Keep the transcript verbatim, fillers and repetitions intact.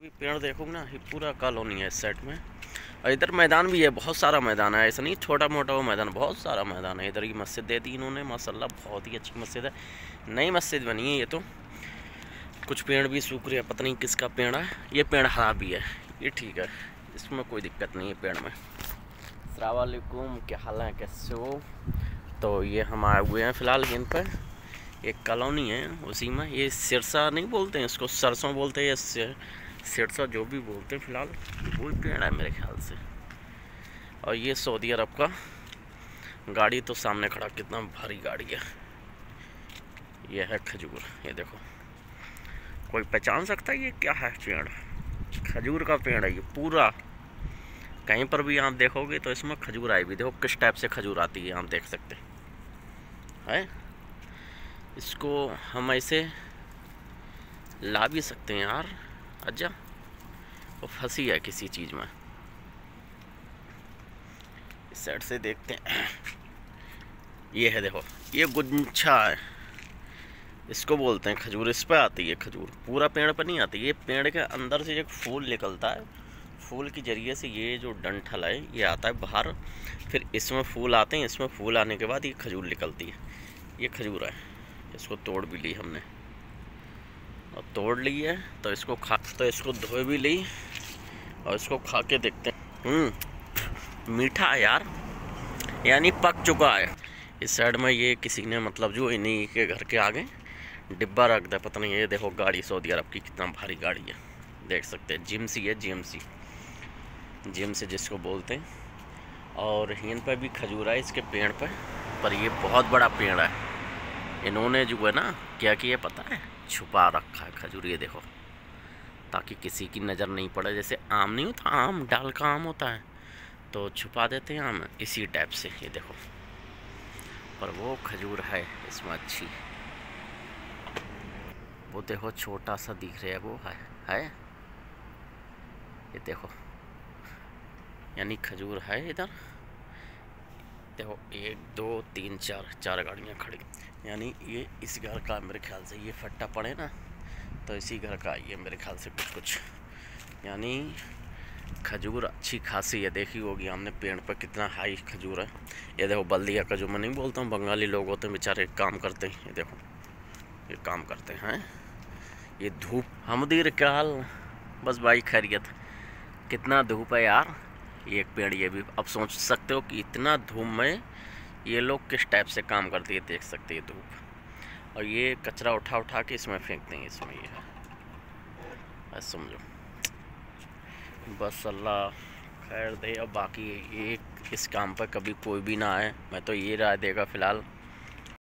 पेड़ देखो ना, ये पूरा कॉलोनी है इस साइड में। और इधर मैदान भी है, बहुत सारा मैदान है, ऐसा नहीं छोटा मोटा वो मैदान, बहुत सारा मैदान है। इधर की मस्जिद दे दी इन्होंने माशाल्लाह, बहुत ही अच्छी मस्जिद है, नई मस्जिद बनी है ये तो। कुछ पेड़ भी सूख रहे हैं, पता नहीं किसका पेड़ है। ये पेड़ हरा भी है, ये ठीक है, इसमें कोई दिक्कत नहीं है पेड़ में। अस्सलाम वालेकुम, क्या हाल है, कैसे हो? तो ये हम आए हुए हैं फ़िलहाल इन पर, एक कॉलोनी है उसी में। ये सिरसा नहीं बोलते हैं इसको, सरसों बोलते हैं या सिरसा, जो भी बोलते हैं। फ़िलहाल वही पेड़ है मेरे ख्याल से। और ये सऊदी अरब का गाड़ी तो सामने खड़ा, कितना भारी गाड़ी है। ये है खजूर, ये देखो, कोई पहचान सकता है ये क्या है? पेड़ खजूर का पेड़ है ये पूरा। कहीं पर भी आप देखोगे तो इसमें खजूर आई भी, देखो किस टाइप से खजूर आती है, आप देख सकते हैं। इसको हम ऐसे ला भी सकते हैं यार। अच्छा, वो फंसी है किसी चीज़ में। इस साइड से देखते हैं। ये है देखो, ये गुच्छा है, इसको बोलते हैं खजूर। इस पर आती है खजूर, पूरा पेड़ पर नहीं आती। ये पेड़ के अंदर से एक फूल निकलता है, फूल के ज़रिए से ये जो डंठल है ये आता है बाहर, फिर इसमें फूल आते हैं। इसमें फूल आने के बाद ये खजूर निकलती है। ये खजूर है, इसको तोड़ भी ली हमने, और तोड़ ली है तो इसको खा तो इसको धो भी ली, और इसको खा के देखते हैं। हम्म मीठा है यार, यानी पक चुका है। इस साइड में ये किसी ने मतलब जो इन्हीं के घर के आगे डिब्बा रख दिया, पता नहीं। ये देखो गाड़ी सऊदी अरब की कितना भारी गाड़ी है, देख सकते हैं। जिम सी है, जिम सी जिम से जिसको बोलते हैं। और इन पर भी खजूर है इसके पेड़ पर, पर ये बहुत बड़ा पेड़ है। इन्होंने जो है ना क्या किया पता है, छुपा रखा है खजूर, ये देखो, ताकि किसी की नज़र नहीं पड़े। जैसे आम नहीं होता, आम डाल का आम होता है, तो छुपा देते हैं आम, इसी टाइप से। ये देखो, पर वो खजूर है इसमें अच्छी, वो देखो छोटा सा दिख रहा है, वो है है ये देखो, यानी खजूर है इधर। देखो एक दो तीन चार चार गाड़ियाँ खड़ी, यानी ये इस घर का मेरे ख्याल से। ये फट्टा पड़े ना तो इसी घर का ये मेरे ख्याल से कुछ कुछ, यानी खजूर अच्छी खासी है। देखी होगी हमने पेड़ पर कितना हाई खजूर है। ये देखो बल्दिया का, जो मैं नहीं बोलता हूँ, बंगाली लोग होते हैं बेचारे, काम करते हैं। ये देखो, ये काम करते हैं। ये धूप हमदीर काल, बस भाई खैरियत। कितना धूप है यार, एक पेड़ ये भी। अब सोच सकते हो कि इतना धूप में ये लोग किस टाइप से काम करते हैं, देख सकते हैं धूप। और ये कचरा उठा उठा के इसमें फेंकते हैं, इसमें ये है, समझो। बस अल्लाह खैर दे। अब बाकी एक इस काम पर कभी कोई भी ना आए, मैं तो ये राय देगा फ़िलहाल